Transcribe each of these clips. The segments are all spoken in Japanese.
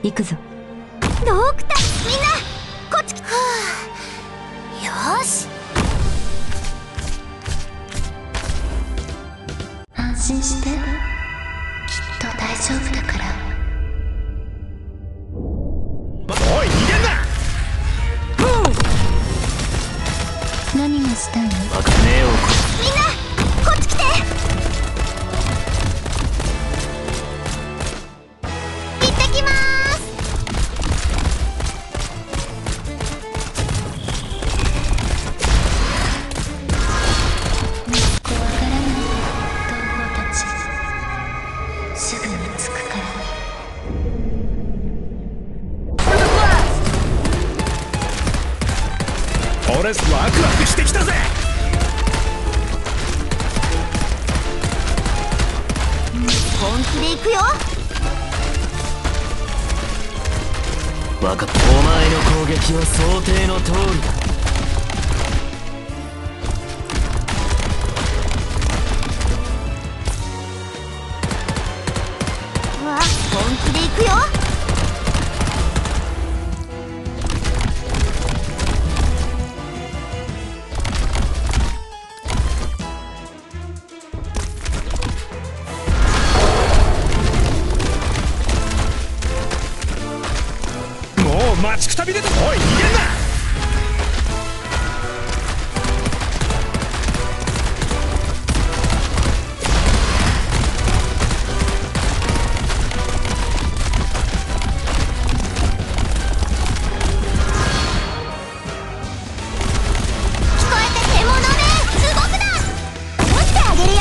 行くぞ。 ドクター、みんなこっち来て。よーし、安心して、きっと大丈夫だから。 おい、逃げんな。 何がしたいの？ バカねえをみんなこっち来て。行ってきまーす。怖がらないで、同胞たち。すぐに着くから。 俺ワクワクしてきたぜ。 本気で行くよ。 分かった。お前の攻撃は想定の通りだ。 うわ、本気で行くよ。 待ちくたびれた。おい、逃げんな。 聞こえて獣め、動くな。持ってあげるよ。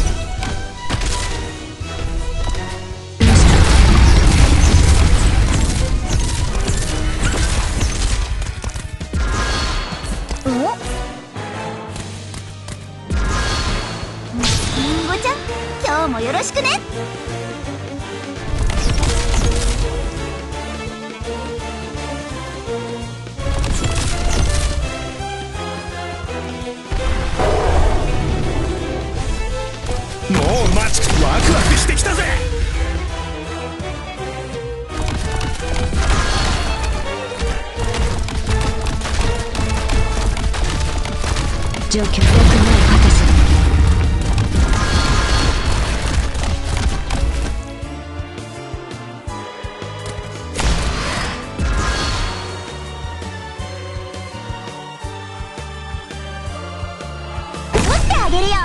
リンゴちゃん、今日もよろしくね。 もうワクワクしてきたぜ。 状況良くない博士。 持ってあげるよ。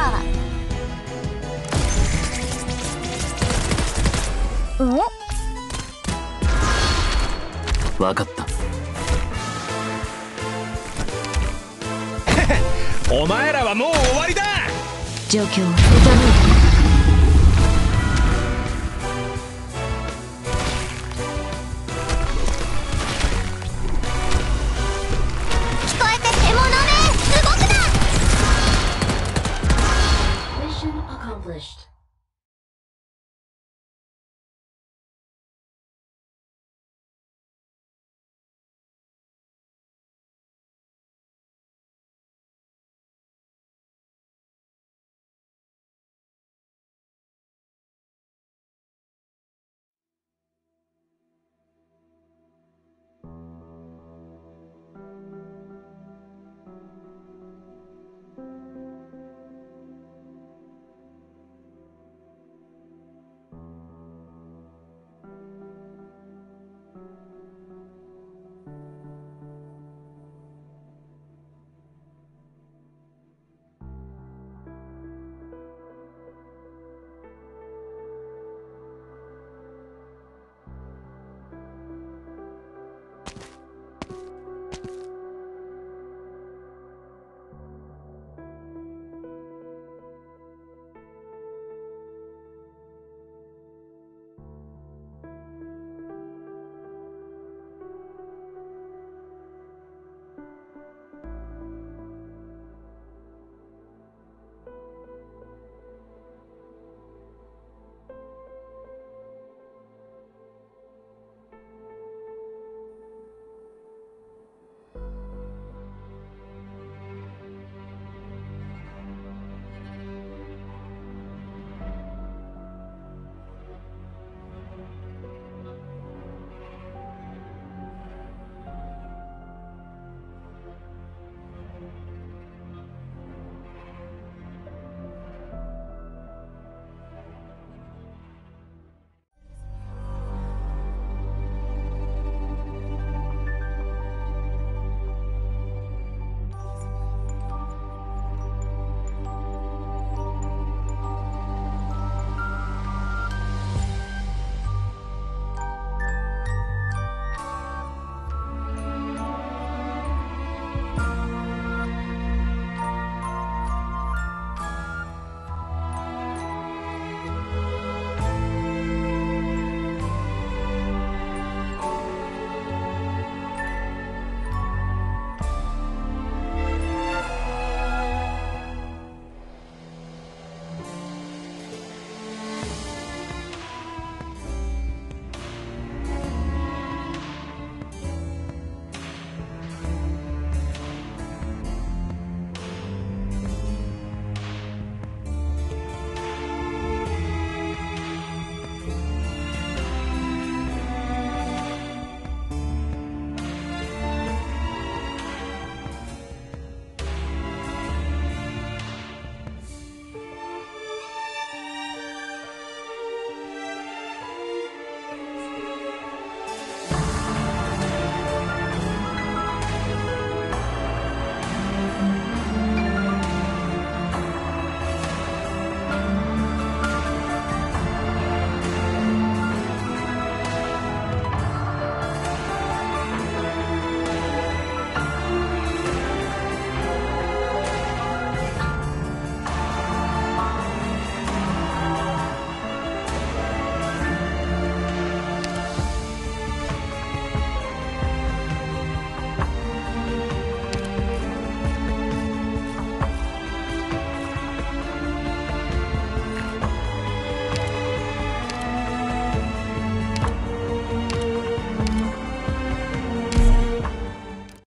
分かった。お前らはもう終わりだ。 状況を傾いて